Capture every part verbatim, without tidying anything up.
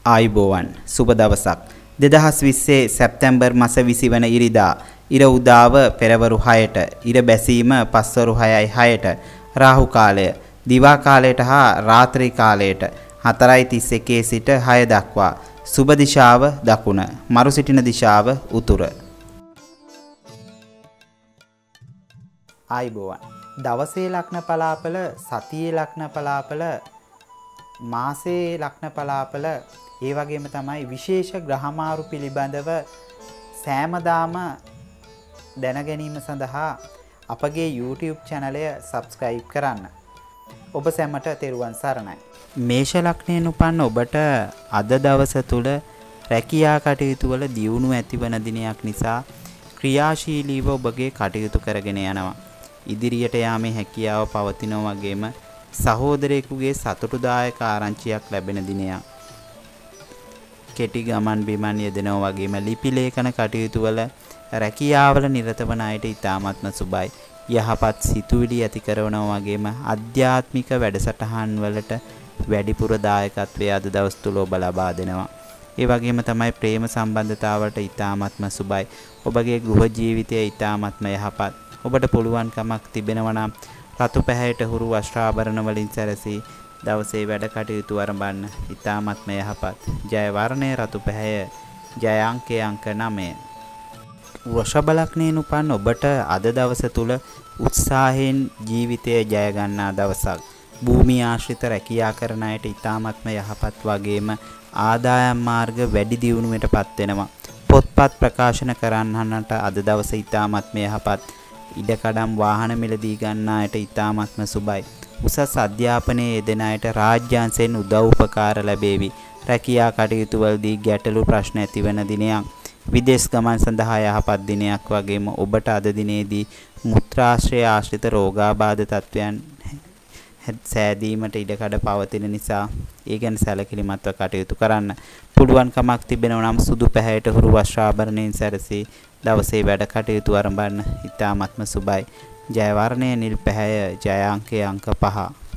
ආයුබෝවන් සුබ දවසක් දෙදහස් විස්සේ සැප්තැම්බර් මාස විසි වන ඉරිදා ඉර උදාව පෙරවරු හයට ඉර බැසීම පස්වරු හයයි හයට රාහු කාලය දිවා කාලයට හා රාත්‍රී කාලයට හතරයි තිස් එකේ සිට හය දක්වා සුබ දිශාව දකුණ මරු සිටින දිශාව උතුර. ආයුබෝවන් දවසේ ලග්න පලාපල සතියේ ලග්න පලාපල මාසේ ලග්න පලාපල ඒ වගේම තමයි විශේෂ ග්‍රහමාරු පිළිබඳව සෑමදාම දැන ගැනීම සඳහා අපගේ YouTube channelය subscribe කරන්න. ඔබ සැමට තෙරුවන් සරණයි. මේෂ ලග්නයෙන් උපන්න ඔබට අද දවස තුල රැකියා කටයුතු වල දියුණුව ඇතිවන දිනයක් නිසා ක්‍රියාශීලීව ඔබගේ කටයුතු කරගෙන යනවා. ඉදිරියට යාමේ හැකියාව පවතිනවා වගේම සහෝදරයෙකුගේ සතුටුදායක ආරංචියක් ලැබෙන දිනයක්. කෙටි ගමන් බිමන් යෙදෙනවා වගේම ලිපි ලේඛන කටයුතු වල රැකියාවල නිරත වන අයට ඉතාමත්ම සුබයි. යහපත් සිතුවිලි ඇති කරනවා වගේම ආධ්‍යාත්මික වැඩසටහන් වලට වැඩිපුර දායකත්වයේ අද දවස් තුල ඔබ ලබා දෙනවා. ඒ වගේම තමයි ප්‍රේම සම්බන්ධතාවලට ඉතාමත්ම සුබයි. ඔබගේ ගෘහ ජීවිතය ඉතාමත්ම යහපත්. ඔබට පුළුවන්කමක් තිබෙනවා නම් රතු පැහැයට හුරු වස්ත්‍රාභරණ වලින් සැරසී දවසේ වැඩ කටයුතු ආරම්භන්න ඉතාමත්ම යහපත්. ජය වර්ණය රතු පැහැය. ජය අංකය අංක නවය. වෘෂභ ලග්නයෙන් උපන් ඔබට අද දවස තුල උත්සාහයෙන් ජීවිතය ජය ගන්නා දවසක්. භූමිය ආශ්‍රිත රැකියා කරන අයට ඉතාමත්ම යහපත් වගේම ආදායම් මාර්ග වැඩි දියුණුවටපත් වෙනවා. පොත්පත් ප්‍රකාශන කරන්නන්ට අද දවස ඉතාමත්ම යහපත්. ඉඩකඩම් වාහන මිලදී ගන්නා අයට ඉතාමත්ම සුබයි. උසස් අධ්‍යාපනයේ යෙදෙන අයට රාජ්‍යාංශයෙන් උදව් උපකාර ලැබේවි. රැකියා කටයුතු වලදී ගැටලු ප්‍රශ්න ඇතිවන දිනයක්. විදේශ ගමන් සඳහා යහපත් දිනයක් වගේම ඔබට අද දිනේදී මුත්‍රාශ්‍රය ආශ්‍රිත රෝගාබාධ තත්වයන් සෑදීමට ඉඩකඩ පවතින නිසා ඒ ගැන සැලකිලිමත්ව කටයුතු කරන්න. පුළුවන්කමක් තිබෙනවා නම් සුදු පැහැයට හුරු වස්ත්‍රාභරණයෙන් සැරසී දවසේ වැඩ කටයුතු ආරම්භන්න ඉතාමත්ම සුබයි. ජය වර්ණය නිල් පැහැය. ජය අංකය අංක පහ.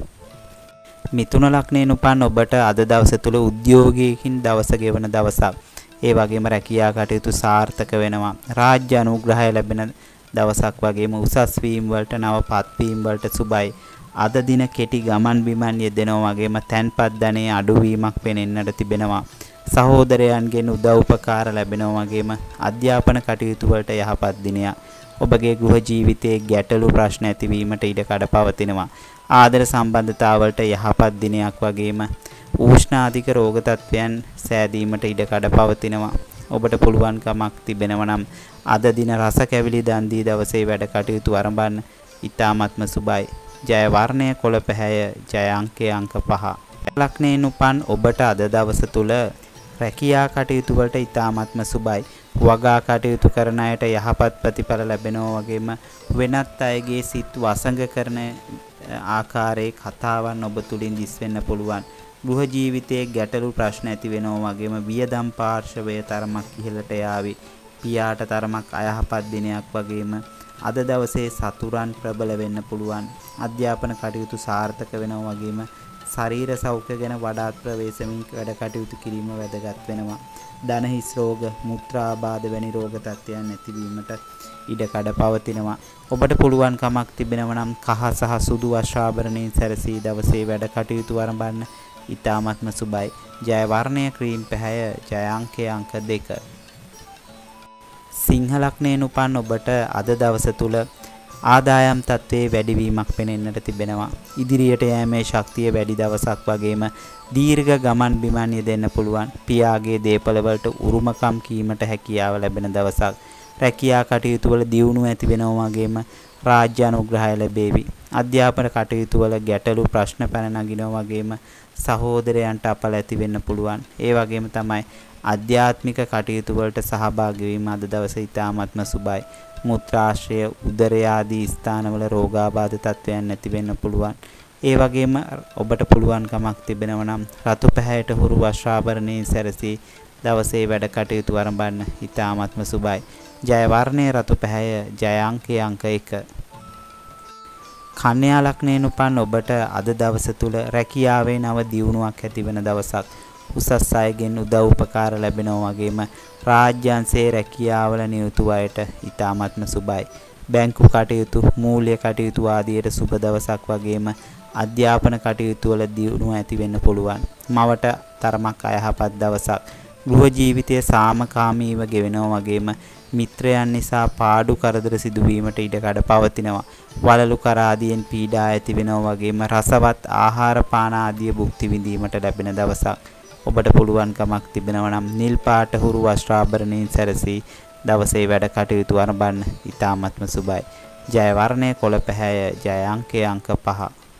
මිථුන ලග්නයෙන් උපන් ඔබට අද දවස තුල උද්‍යෝගයකින් දවස ගෙවන දවසක්. ඒ වගේම රැකියා කටයුතු සාර්ථක වෙනවා. රාජ්‍ය අනුග්‍රහය ලැබෙන දවසක් වගේම උසස් වීම් වලට නව පත්වීම් වලට සුබයි. අද දින කෙටි ගමන් බිමන් යෙදෙනවා වගේම තැන්පත් ධනයේ අඩුවීමක් පෙනෙන්නට තිබෙනවා. සහෝදරයන්ගෙන් උදව් උපකාර ලැබෙනවා වගේම අධ්‍යාපන කටයුතු වලට යහපත් දිනයක්. ඔබගේ ගෘහ ජීවිතයේ ගැටලු ප්‍රශ්න ඇතිවීමට ඉඩ කඩ පවතිනවා. ආදර සම්බන්ධතාවලට යහපත් දිනයක් වගේම උෂ්ණ අධික රෝග තත්ත්වයන් සෑදීමට ඉඩ කඩ පවතිනවා. ඔබට පුළුවන්කමක් තිබෙනවා නම් අද දින රස කැවිලි දන් දී දවසේ වැඩ කටයුතු ආරම්භන්න ඉතාමත්ම සුබයි. ජය වර්ණය කොළ පැහැය. ජය අංකය අංක පහ. ලග්නයෙන් උපන් ඔබට අද දවස තුල රැකියා කටයුතු වලට ඉතාමත්ම සුබයි. වගා කටයුතු කරන අයට යහපත් ප්‍රතිඵල ලැබෙනවා වගේම වෙනත් අයගේ සිත් වසඟ කරන ආකාරයේ කතාවන් ඔබ තුලින් දිස් වෙන්න පුළුවන්. ගෘහ ජීවිතයේ ගැටලු ප්‍රශ්න ඇති වෙනවා වගේම වියදම් පාර්ශවය තරමක් ඉහළට යාවි. පියාට තරමක් අයහපත් දිනයක් වගේම අද දවසේ සතුරන් ප්‍රබල වෙන්න පුළුවන්. අධ්‍යාපන කටයුතු සාර්ථක වෙනවා වගේම ශරීර සෞඛ්‍ය ගැන වඩාත් ප්‍රවේශමින් වැඩ කටයුතු කිරීම වැදගත් වෙනවා. දන හිස් රෝග, මුත්‍රාබාධ වැනි රෝග තත්ත්වයන් නැතිවීමට ඉඩ කඩ පවතිනවා. ඔබට පුළුවන් කමක් තිබෙනවා නම් කහ සහ සුදු වස්ත්‍රාභරණයෙන් සැරසී දවසේ වැඩ කටයුතු ආරම්භන්න ඉතාමත්ම සුබයි. ජය වර්ණය ක්‍රීම් පැහැය. ජය අංකය අංක දෙක. සිංහ ලග්නයෙන් උපන් ඔබට අද දවස තුල ආදායම් තත්ත්වයේ වැඩිවීමක් පෙනෙන්නට තිබෙනවා. ඉදිරියට යෑමේ ශක්තිය වැඩි දවසක් වගේම දීර්ඝ ගමන් බිමන් යෙදෙන්න පුළුවන්. පියාගේ දේපල වලට උරුමකම් කීමට හැකියාව ලැබෙන දවසක්. රැකියා කටයුතු වල දියුණුව ඇති වෙනවා වගේම රාජ්‍ය අනුග්‍රහය ලැබේවි. අධ්‍යාපන කටයුතු වල ගැටලු ප්‍රශ්න පැන නගිනවා වගේම සහෝදරයන්ට අපල ඇති වෙන්න පුළුවන්. ඒ වගේම තමයි ආධ්‍යාත්මික කටයුතු වලට සහභාගී වීම අද දවසේ ඉතාමත්ම සුබයි. මුත්‍රාශ්‍රය, උදරය ආදී ස්ථානවල රෝගාබාධ තත්ත්වයන් නැති වෙන්න පුළුවන්. ඒ වගේම ඔබට පුළුවන්කමක් තිබෙනවා නම් රතු පැහැයට හුරු වස්ත්‍රාභරණයෙන් සැරසී දවසේ වැඩ කටයුතු ආරම්භන්න ඉතාමත්ම සුබයි. ජය වර්ණය රතු පැහැය. ජය අංකය අංක එක. කන්‍යා ලග්නයෙන් උපන් ඔබට අද දවස තුල රැකියාවේ නව දියුණුවක් ඇතිවන දවසක්. උසස් අයගෙන් උදව් උපකාර ලැබෙනවා වගේම රාජ්‍යංශයේ රැකියාවල නියුතු අයට ඊ타ත්ම සුබයි. බැංකු කටයුතු, මූල්‍ය කටයුතු ආදියට සුබ දවසක් වගේම අධ්‍යාපන කටයුතු වල දියුණුව ඇති වෙන්න පුළුවන්. මවට තරමක් අයහපත් දවසක්. ගෘහ ජීවිතයේ සාමකාමීව ගෙවෙනවා වගේම මිත්‍රයන් නිසා පාඩු කරදර සිදුවීමට ඉඩකඩ පවතිනවා. වලලු කර ආදියෙන් පීඩා ඇති වෙනවා වගේම රසවත් ආහාර පාන ආදිය භුක්ති විඳීමට ලැබෙන දවසක්. ඔබට පුළුවන්කමක් තිබෙනවා නම් නිල් පාට හුරු වස්ත්‍රාභරණයෙන් සැරසී දවසේ වැඩ කටයුතු ආරම්භන්න ඉතාමත්ම සුබයි. ජය වර්ණය කොළ පැහැය, ජය අංකය අංක පහ.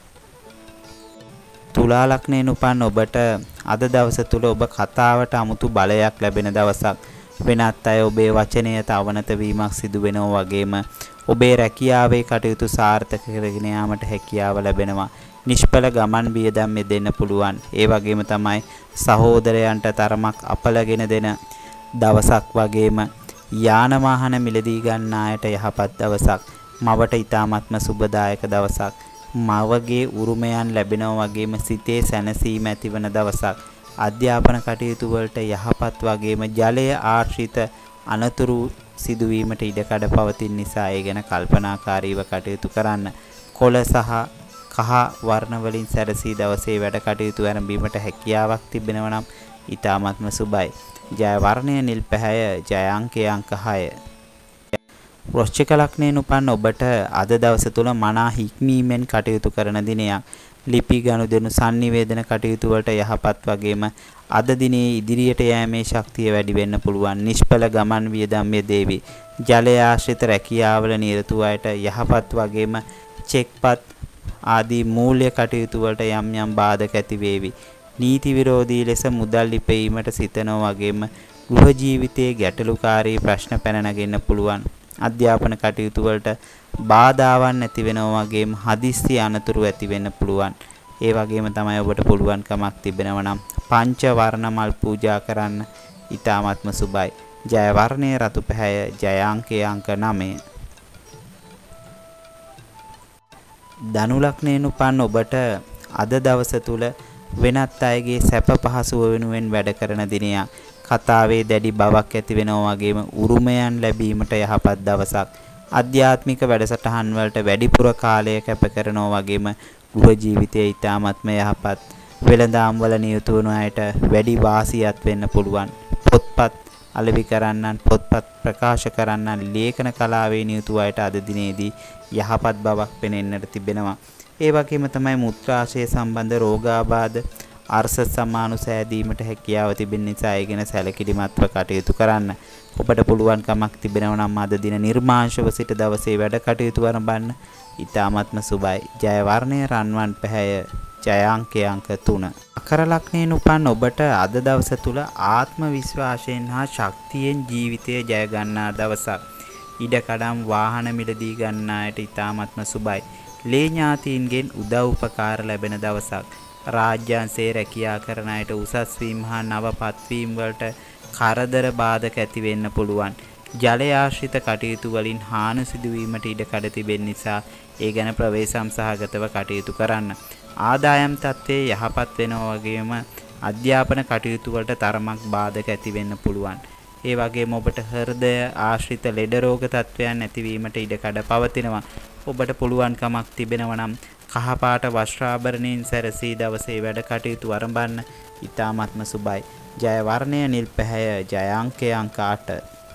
තුලා ලග්නයෙන් උපන් ඔබට අද දවස තුල ඔබ කතාවට අමුතු බලයක් ලැබෙන දවසක්. වෙනත් අය ඔබේ වචනය තවනත වීමක් සිදු වෙනවා වගේම ඔබේ රැකියාවේ කටයුතු සාර්ථක කරගෙන යාමට හැකියාව ලැබෙනවා. නිෂ්ඵල ගමන් වියදම් දෙන්න පුළුවන්. ඒ වගේම තමයි සහෝදරයන්ට තරමක් අපලගෙන දෙන දවසක් වගේම යාන වාහන මිලදී ගන්න අයට යහපත් දවසක්. මවට ඊ타ත්ම සුබදායක දවසක්. මවගේ උරුමයන් ලැබෙනවා වගේම සිතේ සැනසීම ඇතිවන දවසක්. අධ්‍යාපන කටයුතු වලට යහපත් වගේම ජලය ආශ්‍රිත අනතුරු සිදුවීමට ඉඩකඩ පවතින නිසා ඒ ගැන කල්පනාකාරීව කටයුතු කරන්න. කොළ සහ කහ වර්ණ වලින් සැරසී දවසේ වැඩ කටයුතු ආරම්භීමට හැකියාවක් තිබෙනවා නම් ඊ타ත්ම සුබයි. ජය වර්ණය නිල් පැහැය, ජය අංකය අංක හය. වෘශ්චික ලග්නයෙන් උපන් ඔබට අද දවස තුල මනා හික්මීමෙන් කටයුතු කරන දිනයක්. ලිපි ගනුදෙනු sannivedana කටයුතු වලට යහපත් වගේම අද දිනේ ඉදිරියට යෑමේ ශක්තිය වැඩි වෙන්න පුළුවන්. නිෂ්ඵල ගමන් වියදම් යෙදේවි. ජලය ආශ්‍රිත රැකියාවල නිරතු අයට යහපත් වගේම චෙක්පත් ආදී මූල්‍ය කටයුතු වලට යම් යම් බාධක ඇති වේවි. නීති විරෝධී ලෙස මුදල් ලිපීමට සිතනවා වගේම ගෘහ ජීවිතයේ ගැටලුකාරී ප්‍රශ්න පැන නගින්න පුළුවන්. අධ්‍යාපන කටයුතු වලට බාධාවන් ඇති වෙනවා වගේම හදිස්සි අනතුරු ඇති වෙන්න පුළුවන්. ඒ වගේම තමයි ඔබට පුළුවන්කමක් තිබෙනවා නම් පංච වර්ණ මල් පූජා කරන්න ඊ타ත්ම සුබයි. ජය වර්ණය රතු පැහැය, ජය අංකය අංක නවය. ධනු ලග්නයෙන් උපන් ඔබට අද දවස තුල වෙනත් අයගේ සැප පහසුව වෙනුවෙන් වැඩ කරන දිනයක්. කතාවේ දැඩි බවක් ඇති වෙනවා වගේම උරුමයන් ලැබීමට යහපත් දවසක්. ආධ්‍යාත්මික වැඩසටහන් වලට වැඩිපුර කාලය කැප කරනවා වගේම ගෘහ ජීවිතයේ ඊ타ත්ම යහපත්. වෙළඳාම් වල නියුතු වන අයට වැඩි වාසියක් වෙන්න පුළුවන්. පොත්පත් අලෙවි කරන්නන්, පොත්පත් ප්‍රකාශ කරන්නන්, ලේඛන කලාවේ නියුතු අයට අද දිනේදී යහපත් බවක් පෙනෙන්නට තිබෙනවා. ඒ වගේම තමයි මුත්‍රාශය සම්බන්ධ රෝගාබාධ අර්ශ සමානු සෑදීමට හැකියාව තිබෙන නිසා ඒ ගැන සැලකිලිමත්ව කටයුතු කරන්න. ඔබට පුළුවන්කමක් තිබෙනවා නම් අද දින නිර්මාංශව සිට දවසේ වැඩ කටයුතු ආරම්භන්න ඊ타ත්ම සුබයි. ජය වර්ණය රන්වන් පැහැය, ජය අංකය අංක තුන. මකර ලග්නයෙන් උපන් ඔබට අද දවස තුල ආත්ම විශ්වාසයෙන් හා ශක්තියෙන් ජීවිතය ජය ගන්නා දවසක්. ඉඩකඩම් වාහන මිලදී ගන්නායට ඊ타ත්ම සුබයි. ලේ ඥාතීන්ගෙන් උදව් උපකාර ලැබෙන දවසක්. රාජ්‍යංශයේ රැකියා කරන අයට උසස් වීම හා නව පත්වීම් වලට කරදර බාධක ඇති වෙන්න පුළුවන්. ජලය ආශ්‍රිත කටයුතු වලින් හානි සිදුවීමට ඉඩ කඩ තිබෙන නිසා ඒ ගැන ප්‍රවේශම් සහගතව කටයුතු කරන්න. ආදායම් තත්ත්වයේ යහපත් වෙනවා වගේම අධ්‍යාපන කටයුතු වලට තරමක් බාධක ඇති වෙන්න පුළුවන්. ඒ වගේම ඔබට හෘදය ආශ්‍රිත ලෙඩ රෝග තත්ත්වයන් ඇතිවීමට ඉඩ කඩ පවතිනවා. ඔබට පුළුවන්කමක් තිබෙනවා නම් කහපාට වස්ත්‍රාභරණයෙන් සැරසී දවසේ වැඩ කටයුතු ආරම්භන්න ඊ타ත්ම සුබයි. ජය වර්ණය නිල් පැහැය, ජය අංකය අංක අට.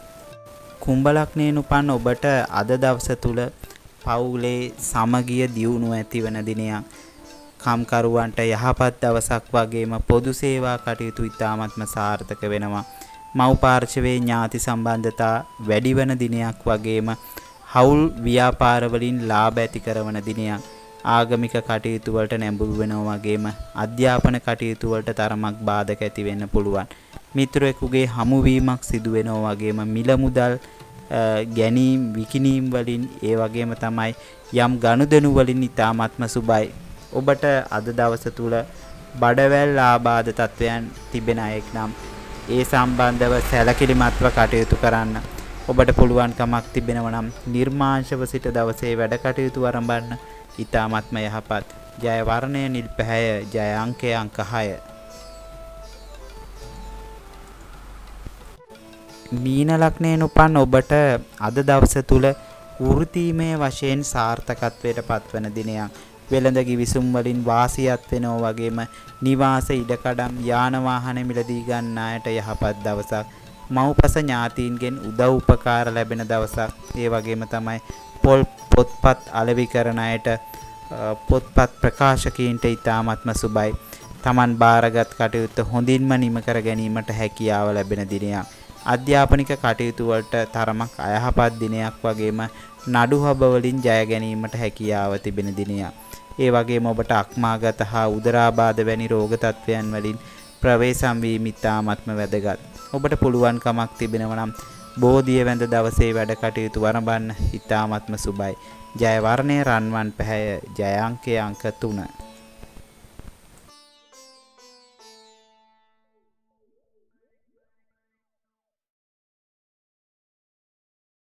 කුම්භ ලග්නයෙන් උපන් ඔබට අද දවස තුල පවුලේ සමගිය දියුණුව ඇතිවන දිනයක්. කම්කරුවන්ට යහපත් දවසක් වගේම පොදු සේවා කටයුතු ඊ타ත්ම සාර්ථක වෙනවා. මව් පාර්ශවයේ ඥාති සම්බන්ධතා වැඩිවන දිනයක් වගේම හවුල් ව්‍යාපාර වලින් ලාභ ඇති කරන දිනයක්. ආගමික කටයුතු වලට නැඹුරු වෙනවා වගේම අධ්‍යාපන කටයුතු වලට තරමක් බාධක ඇති වෙන්න පුළුවන්. මිත්‍රයෙකුගේ හමුවීමක් සිදු වෙනවා වගේම මිල මුදල් ගැනීම විකිණීම් වලින් ඒ වගේම තමයි යම් ගනුදෙනු වලින් ඊ타ත්ම සුබයි. ඔබට අද දවස තුල බඩවැල් ආබාධ තත්වයන් තිබෙන අයෙක් නම් ඒ සම්බන්ධව සැලකිලිමත්ව කටයුතු කරන්න. ඔබට පුළුවන්කමක් තිබෙනවා නම් නිර්මාංශව සිට දවසේ වැඩ කටයුතු ආරම්භන්න ඊ타ත්ම යහපත්. ජය වර්ණය නිල් පැහැය, ජය අංකය අංක හය. මීන ලග්නයෙන් උපන් ඔබට අද දවස තුල වෘත්තීමේ වශයෙන් සාර්ථකත්වයට පත්වන දිනයක්. වෙළඳ කිවිසුම් වලින් වාසියක් වෙනවා වගේම නිවාස ඉඩකඩම් යාන වාහන මිලදී ගන්න අයට යහපත් දවසක්. මව්පස ඥාතීන්ගෙන් උදව් උපකාර ලැබෙන දවසක්. ඒ වගේම තමයි පොල් පොත්පත් අලෙවි කරන අයට පොත්පත් ප්‍රකාශකීන්ට ඉතාමත්ම සුබයි. Taman බාරගත් කටයුත්ත හොඳින්ම නිම කර ගැනීමට හැකියාව ලැබෙන දිනයක්. අධ්‍යාපනික කටයුතු වලට තරමක් අයහපත් දිනයක් වගේම නඩු හබ වලින් ජය ගැනීමට හැකියාව තිබෙන දිනයක්. ඒ වගේම ඔබට අක්මාගත හා උදරාබාධ වැනි රෝග තත්ත්වයන් වලින් ප්‍රවේශම් වීම ඉතාමත්ම වැදගත්. ඔබට පුළුවන් කමක් තිබෙනවා නම් බෝධිය වැඳ දවසේ වැඩ කටයුතු වරඹන්න ඉතාමත්ම සුබයි. ජය වර්ණයේ රන්වන් පැහැය ජය අංකය අංක තුන.